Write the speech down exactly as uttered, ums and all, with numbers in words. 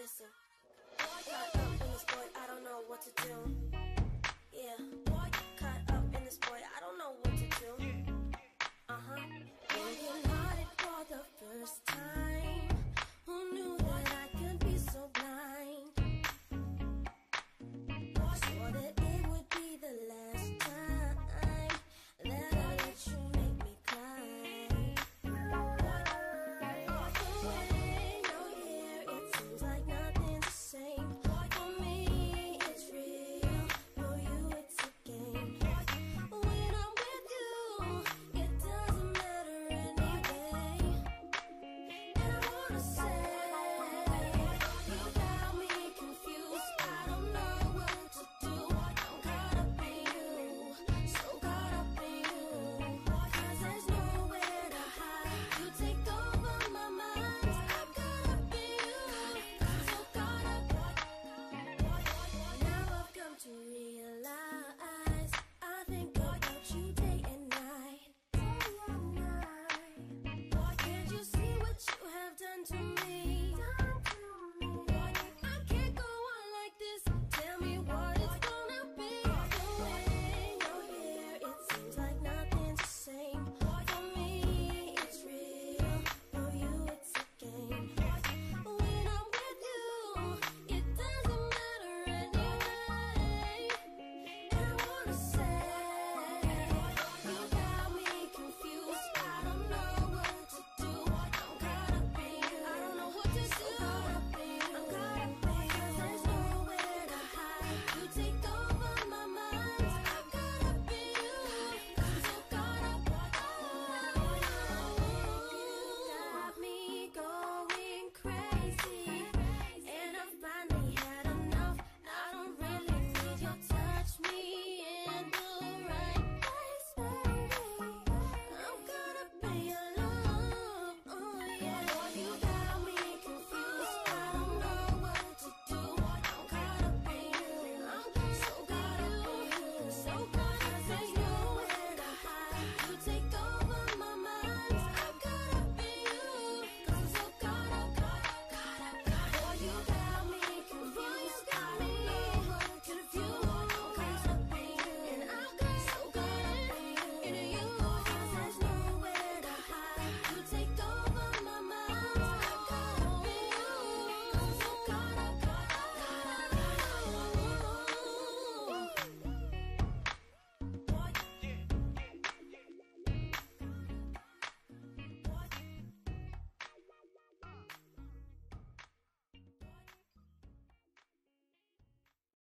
Listen, caught up in this boy, I don't know what to do. Yeah, boy, caught up in this boy, I don't know what to do. Uh-huh. Broken hearted for the first time. Who knew that I could be so blind? Swore that it would be the last time that I let you make me cry. When you're here, it seems like nothing's the same. For me, it's real. For you, it's a game. When I'm with you, it doesn't matter anyway. And I wanna say, you got me confused. I don't know what to do. I'm caught up in you, so caught up in you. 'Cause there's nowhere to hide. You take over my mind. I'm caught up in you, so caught up. Now I've come to realize I think about you day and night. Can't you see what you have done to me? I can't go on like this. Tell me what it's gonna be. When you're here, it seems like nothing's the same. For me, it's real. For you, it's a game. When I'm with you, it doesn't matter anyway. And I wanna say, you got me confused. I don't know what to do. I'm caught up in you. I don't know what to do.